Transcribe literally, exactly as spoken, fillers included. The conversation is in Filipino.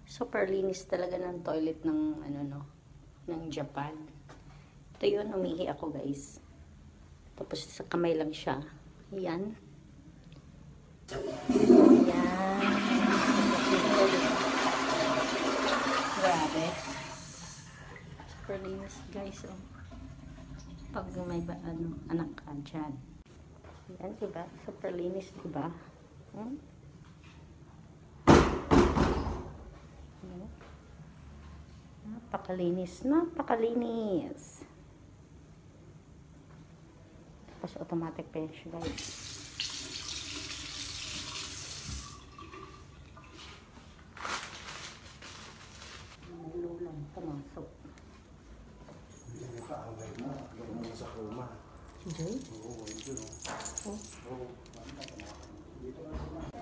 Super linis talaga ng toilet ng ano no, ng Japan. Ito yun, umihi ako guys. Tapos sa kamay lang siya. Ayan. Ayan. Grabe. Super linis guys. Oh. Pag may ba, ano, anak ka dyan. Ayan, diba? Super linis, diba? Hmm? Napakalinis, napakalinis. Tapos automatic pa yun siya guys. Lulang pumasok. Sa Roma. Si Joy? Oo, yun. Oh.